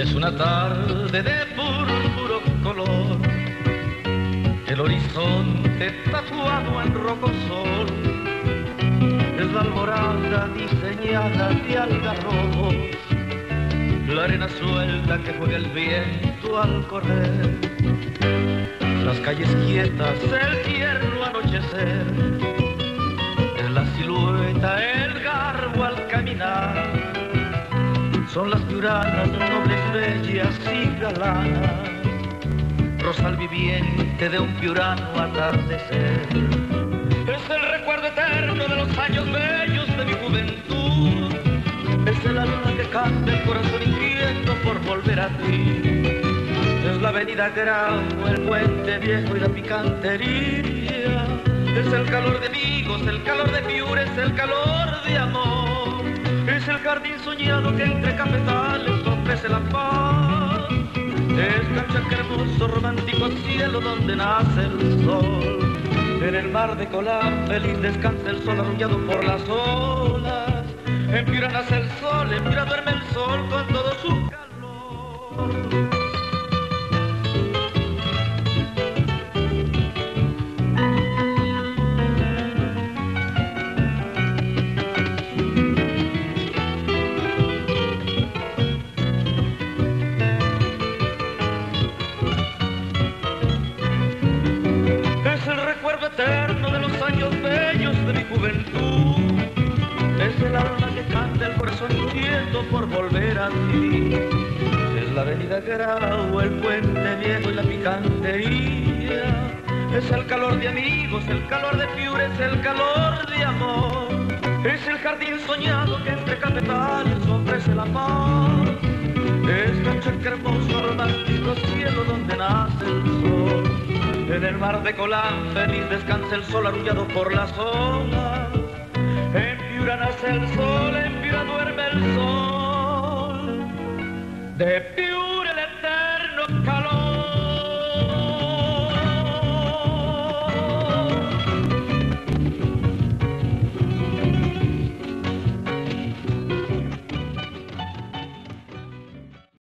Es una tarde de púrpuro color, el horizonte tatuado en rojo sol, es la alborada diseñada de algarrobos, la arena suelta que juega el viento al correr, las calles quietas, el tierno anochecer, es la silueta, el garbo al caminar, son las piuranas nobles, bellas y galanas, rosal viviente de un piurano atardecer. Es el recuerdo eterno de los años bellos de mi juventud, es el alma que canta el corazón inquieto por volver a ti. Es la avenida Grau, el puente viejo y la picantería, es el calor de amigos, el calor de Piura, es el calor de amor, es el jardín soñado que entre cafetales ofrece la paz, es Cachaca hermoso, romántico cielo donde nace el sol, en el mar de Colán feliz descansa el sol arrullado por las olas, en Piura nace el sol, en Piura duerme el sol con todo su calor. Eterno de los años bellos de mi juventud, es el alma que canta, el corazón inquieto por volver a ti, es la avenida Grau, el puente viejo y la picantería, es el calor de amigos, el calor de Piura, es el calor de amor, es el jardín soñado que entre cafetales ofrece la paz, es Cachaca hermoso, romántico cielo donde nace el sol. En el mar de Colán feliz descansa el sol arrullado por las olas, en Piura nace el sol, en Piura duerme el sol de Piura.